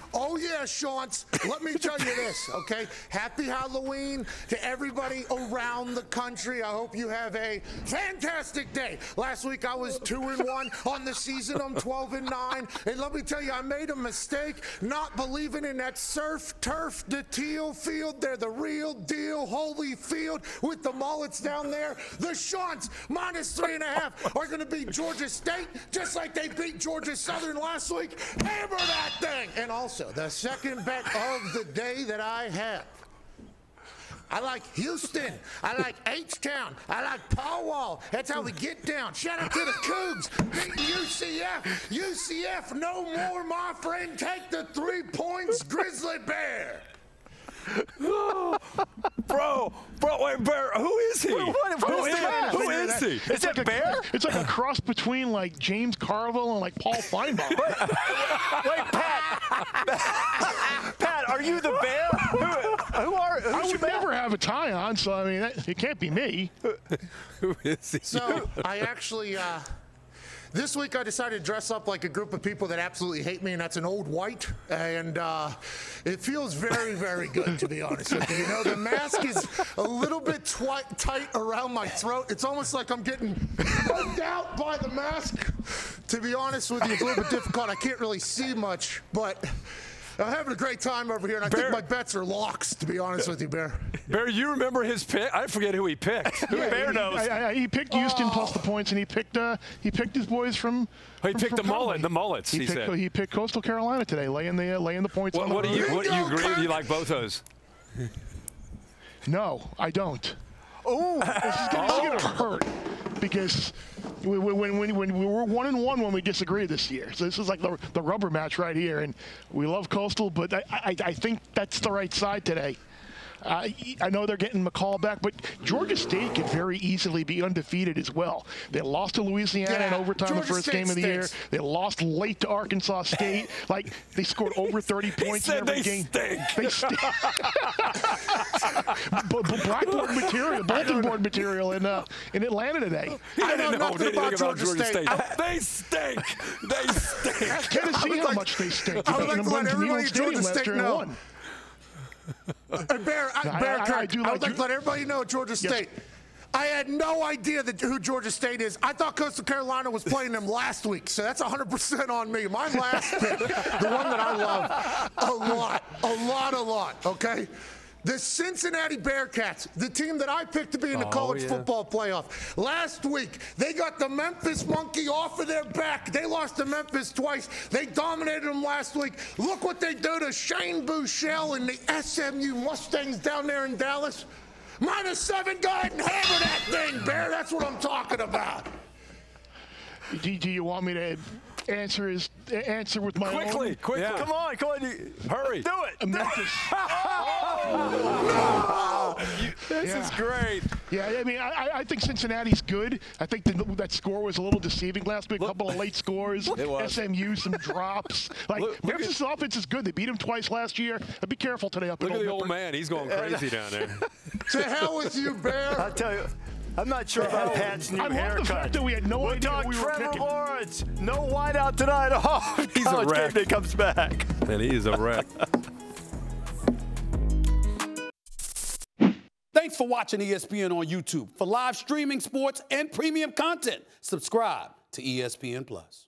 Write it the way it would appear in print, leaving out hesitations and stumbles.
Oh, yeah, Shantz. Let me tell you this, okay? Happy Halloween to everybody around the country. I hope you have a fantastic day. Last week I was 2-1 on the season. I'm 12-9. And let me tell you, I made a mistake not believing in that surf, turf, the teal field. They're the real deal. Holyfield with the mullets down there. The Shantz, -3.5, are going to beat Georgia State just like they beat Georgia Southern last week. Hammer that thing. And also, the second bet of the day that I have. I like Houston. I like H-Town. I like Paul Wall. That's how we get down. Shout out to the Cougs beating UCF. UCF, no more, my friend. Take the 3 points, Grizzly Bear. Bro, wait, Bear, who is he? Who is he? Is it Bear? It's like a cross between like James Carville and like Paul Feinbaum. Wait, Pat, are you the Bear? I would never have a tie on, so I mean, it can't be me. Who is he? So I actually, this week I decided to dress up like a group of people that absolutely hate me, and that's an old white. And it feels very, very good, to be honest with you. You know, the mask is a little bit tight around my throat. It's almost like I'm getting choked out by the mask. To be honest with you, it's a little bit difficult. I can't really see much, but I'm having a great time over here, and I think my bets are locks, to be honest with you, Bear. Bear, you remember his pick? I forget who he picked. Bear knows. He picked Houston plus the points, and he picked his boys from. He picked the mullets. He said he picked Coastal Carolina today, laying the points. What do you agree? Do you like both those? No, I don't. Oh, this is gonna hurt because when we were 1-1 when we disagreed this year. So this is like the rubber match right here, and we love Coastal, but I think that's the right side today. I know they're getting McCall back, but Georgia State could very easily be undefeated as well. They lost to Louisiana in overtime the first game of the year. They lost late to Arkansas State. Like, they scored over 30 points in every game. They stink. Blackboard material, bulletin board material in Atlanta today. I know nothing about Georgia State. They stink. They stink. Ask Tennessee how much they stink. I would like to let everybody at Georgia State know. Bear, I would like to let everybody know at Georgia State. Yes. I had no idea who Georgia State is. I thought Coastal Carolina was playing them last week, so that's 100% on me. My last pick, the one that I love a lot, okay? The Cincinnati Bearcats, the team that I picked to be in the college football playoff. Last week, they got the Memphis monkey off of their back. They lost to Memphis twice. They dominated them last week. Look what they do to Shane Buechele and the SMU Mustangs down there in Dallas. -7, go ahead and hammer that thing, Bear. That's what I'm talking about. Do you want me to answer with my own? Quickly. Yeah. Come on, hurry. Do it. Memphis. This is great. Yeah, I mean, I think Cincinnati's good. I think that score was a little deceiving last week. A couple of late scores. SMU, some drops. Memphis' offense is good. They beat him twice last year. But be careful today up in Look at the old man. He's going crazy down there. To hell with you, Bear. I'll tell you. I'm not sure about Pat's new haircut. I love the fact that we had no idea who we were Trevor picking. Lawrence, no whiteout tonight. Oh, he's a wreck. Game day comes back. And he is a wreck. Thanks for watching ESPN on YouTube. For live streaming, sports, and premium content, subscribe to ESPN+.